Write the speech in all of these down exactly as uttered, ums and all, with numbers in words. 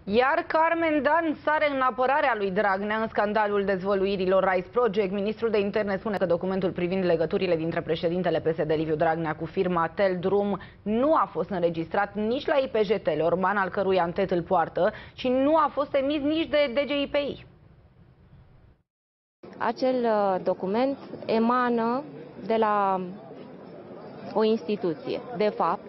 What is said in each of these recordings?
Iar Carmen Dan sare în apărarea lui Dragnea în scandalul dezvăluirilor Rise Project. Ministrul de Interne spune că documentul privind legăturile dintre președintele P S D Liviu Dragnea cu firma Teldrum nu a fost înregistrat nici la I P J Teleorman, al cărui antet îl poartă, și nu a fost emis nici de D G I P I. Acel document emană de la o instituție. De fapt,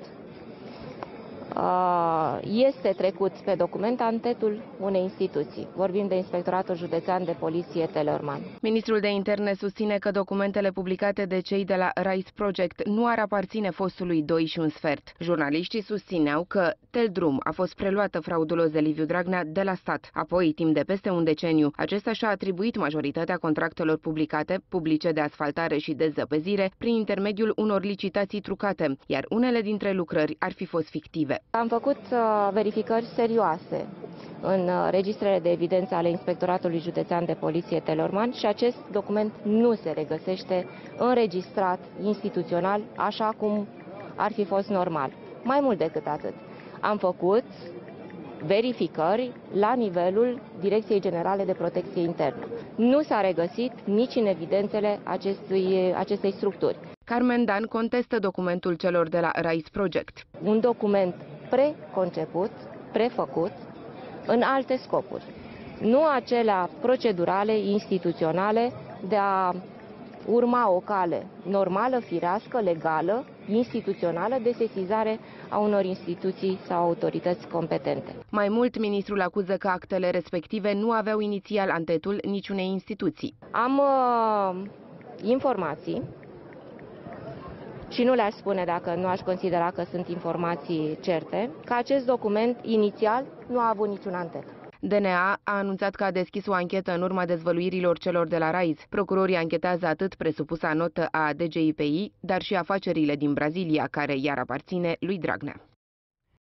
este trecut pe document antetul unei instituții. Vorbim de Inspectoratul Județean de Poliție Teleorman. Ministrul de Interne susține că documentele publicate de cei de la Rise Project nu ar aparține fostului doi și un sfert. Jurnaliștii susțineau că Teldrum a fost preluată fraudulos de Liviu Dragnea de la stat. Apoi, timp de peste un deceniu, acesta și-a atribuit majoritatea contractelor publicate, publice de asfaltare și de zăpezire, prin intermediul unor licitații trucate, iar unele dintre lucrări ar fi fost fictive. Am făcut uh, verificări serioase în uh, registrele de evidență ale Inspectoratului Județean de Poliție Teleorman și acest document nu se regăsește înregistrat instituțional așa cum ar fi fost normal. Mai mult decât atât, am făcut verificări la nivelul Direcției Generale de Protecție Internă. Nu s-a regăsit nici în evidențele acestui, acestei structuri. Carmen Dan contestă documentul celor de la Rise Project. Un document preconceput, prefăcut, în alte scopuri. Nu acelea procedurale, instituționale, de a urma o cale normală, firească, legală, instituțională de sesizare a unor instituții sau autorități competente. Mai mult, ministrul acuză că actele respective nu aveau inițial antetul niciunei instituții. Am uh, informații și nu le-aș spune dacă nu aș considera că sunt informații certe, că acest document inițial nu a avut niciun antet. D N A a anunțat că a deschis o anchetă în urma dezvăluirilor celor de la Rise. Procurorii anchetează atât presupusa notă a D G I P I, dar și afacerile din Brazilia, care iar aparține lui Dragnea.